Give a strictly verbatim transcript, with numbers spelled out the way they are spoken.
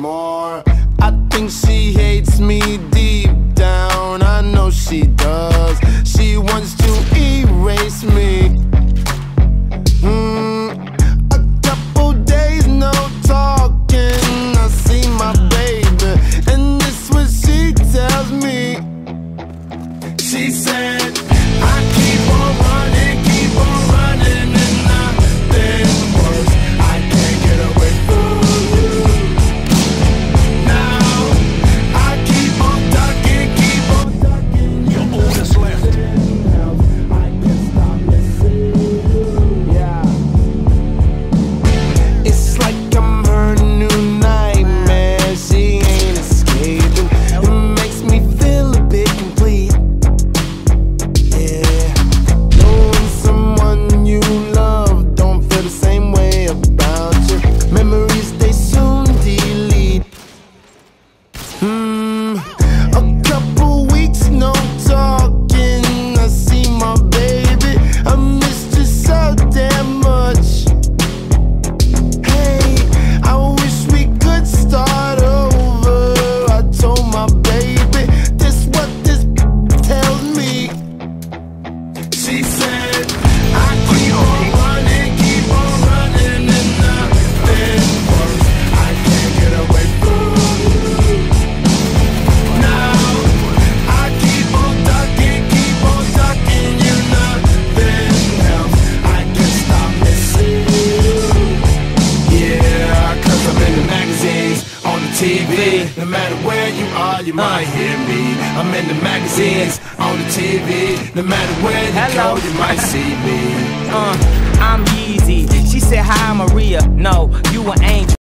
more. I think she hates me deep down, I know she does. She wants to erase me. mm, A couple days no talking, I see my baby, and this what she tells me. She said, I keep on running, keep on running, and nothing works. I can't get away from you. Now I keep on ducking, keep on ducking. Your oldest left. I can't stop missing you. Yeah. It's like I'm her new nightmare. She ain't escaping. It makes me feel a bit complete. Yeah. Knowing someone you love don't feel the same way about you. Memories they soon delete. Hmm. A couple weeks no talking, I see my baby, I missed you so damn much. Hey, I wish we could start over. I told my baby, this what this tells me. She said, I keep on running, keep on running, and nothing works. I can't get away from you. Now I keep on ducking, keep on ducking you. Nothing else, I can't stop missing you. Yeah, cause I'm in the magazines, on the T V. No matter where you are, you might hear me. I'm in the magazines, on the T V. No matter where you Hello. go, you might see me. Uh, I'm Yeezy. She said, hi, Maria. No, you an angel.